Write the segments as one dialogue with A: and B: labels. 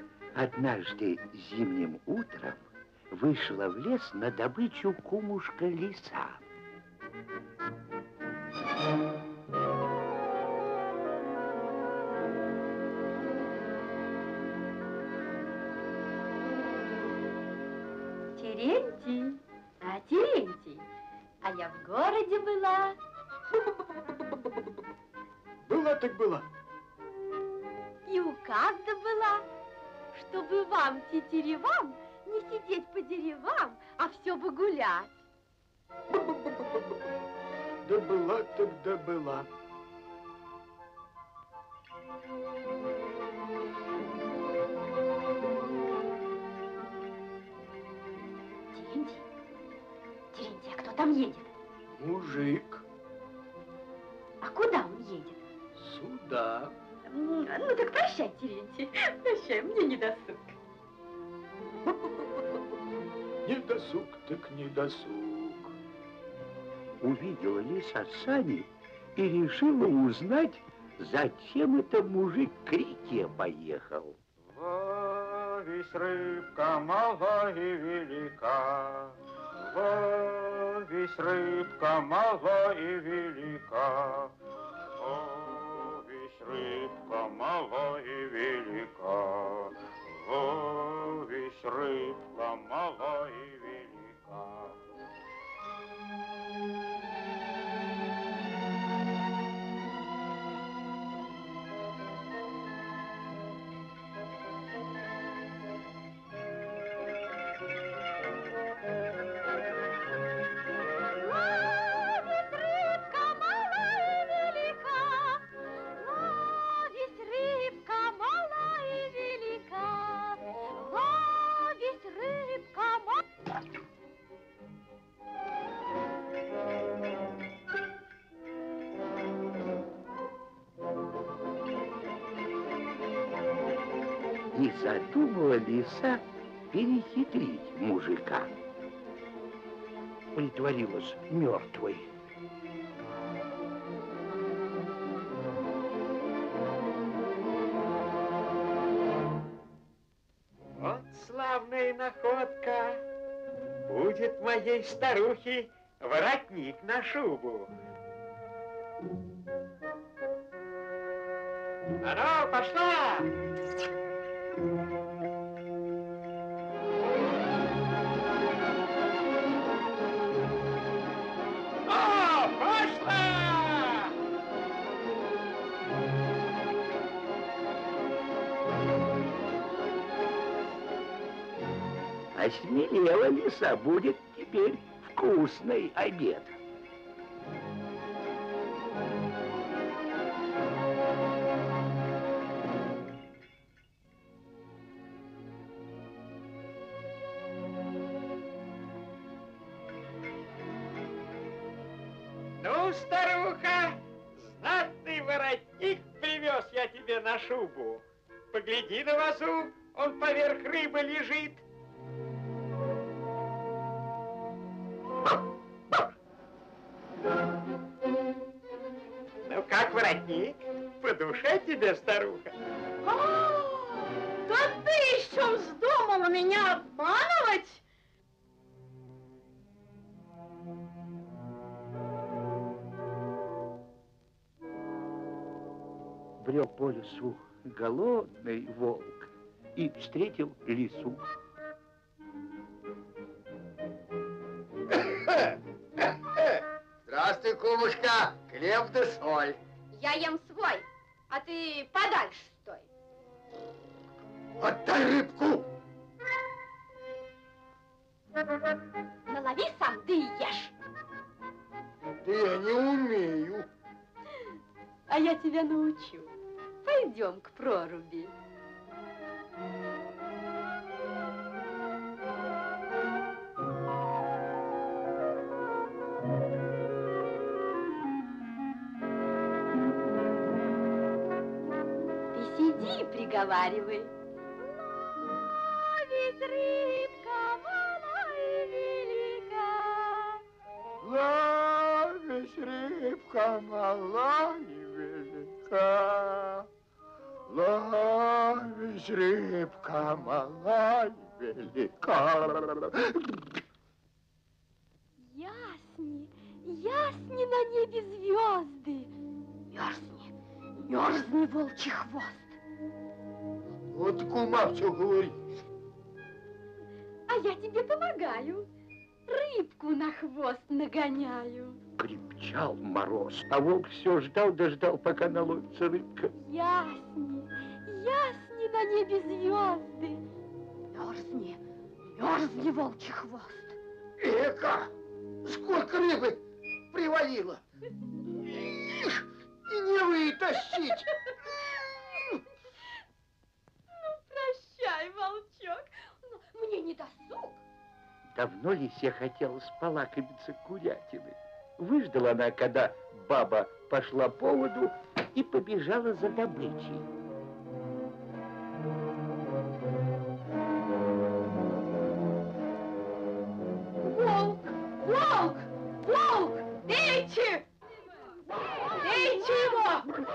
A: Однажды зимним утром вышла в лес на добычу кумушка лиса.
B: Терентий, Терентий, а я в городе была.
C: Была так была.
B: И указа была, чтобы вам, тетеревам, не сидеть по деревам, а все бы гулять.
C: Да была так да была.
B: Терентий, Терентий, а кто там едет?
C: Мужик.
B: А куда он едет?
C: Сюда.
B: Ну так прощай, Терентий, прощай, мне не досуг.
C: Не досуг, так не досуг.
A: Увидела лиса сани и решила узнать, зачем это мужик к реке поехал.
D: Ловись, рыбка мала и велика, ловись, рыбка мала и велика, ловись, рыбка мала и велика, ловись, рыбка мала и велика.
A: И задумала лиса перехитрить мужика. Притворилась мертвой.
E: Вот славная находка. Будет моей старухе воротник на шубу. А ну, пошла! О, пошла!
A: Осмелела лиса, будет теперь вкусный обед.
E: Ну, старуха, знатный воротник привез я тебе на шубу. Погляди на вазу, он поверх рыбы лежит. Ну, как воротник? По душе тебе, старуха?
B: Да ты еще вздумала меня обманывать?
A: Брел по лесу голодный волк и встретил лису.
F: Здравствуй, кумушка, хлеб да соль.
B: Я ем свой, а ты подальше стой.
F: Отдай рыбку.
B: Налови сам, да и ешь.
F: Да я не умею.
B: А я тебя научу. Пойдем к проруби. Ты сиди и приговаривай. Ловись, рыбка мала и велика.
F: Ловись, рыбка мала и велика. Ловись, Есть рыбка мала и велика.
B: Ясни, ясни на небе звезды. Мерзни, мерзни, волчий хвост.
F: Вот кума все говорит.
B: А я тебе помогаю. Рыбку на хвост нагоняю.
A: Крепчал мороз, а волк все ждал да ждал, пока наловится рыбка.
B: Ясни, ясни на небе звезды. Мерзни, мерзни, волчий хвост.
F: Эка, сколько рыбы привалило. Ишь, и не вытащить.
B: Прощай, волчок, но мне не досуг.
A: Давно Лисе хотелось полакомиться курятиной. Выждала она, когда баба пошла по воду и побежала за добычей.
B: Волк, волк, волк, бейте! Бейте его!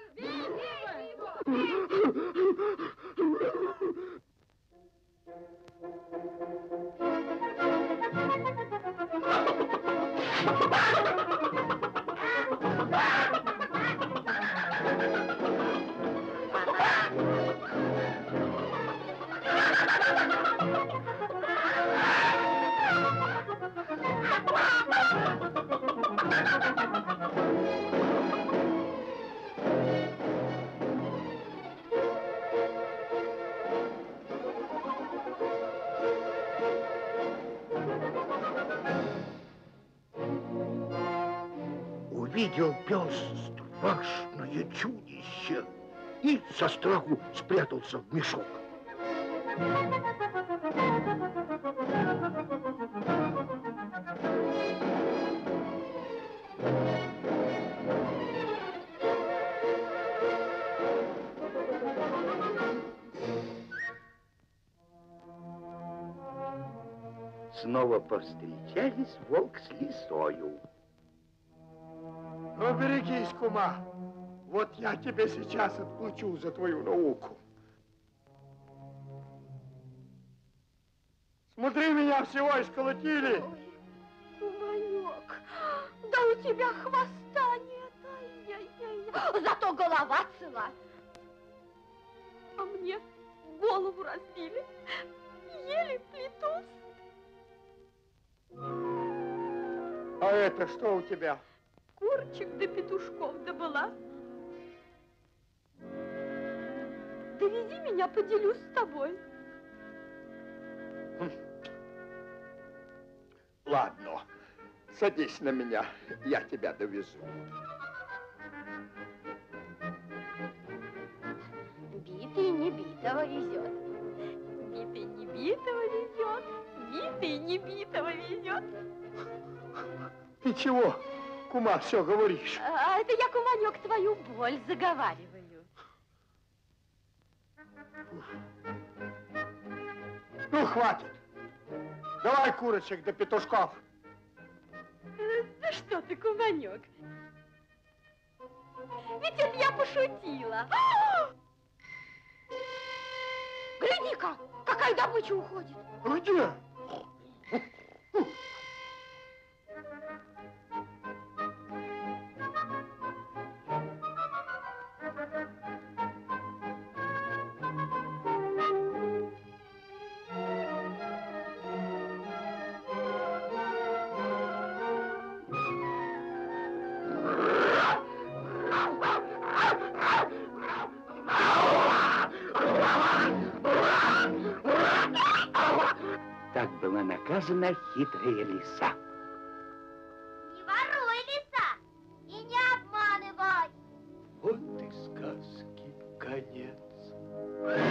F: Увидел пес страшное чудище и со страху спрятался в мешок.
A: Снова повстречались волк с лисою.
F: Ну, берегись, кума. Вот я тебе сейчас отплачу за твою науку. Смотри, меня всего исколотили.
B: Куманек, да у тебя хвоста нет. Ай-яй-яй. Зато голова цела. А мне голову разбили. Еле плетусь.
F: А это что у тебя?
B: Курочек да петушков добыла. Довези меня, поделюсь с тобой.
F: Ладно, садись на меня, я тебя довезу.
B: Битый не битого везет. Битый не битого везет. Битый не битого везет.
F: Ты чего, кума, все говоришь?
B: А это я, куманек, твою боль заговариваю.
F: Ну, хватит. Давай курочек до петушков.
B: Да что ты, куманек? Ведь это я пошутила. Гляди-ка, какая добыча уходит.
F: Где?
A: Так была наказана хитрая лиса.
G: Не воруй, лиса, и не обманывай.
C: Вот и сказки конец.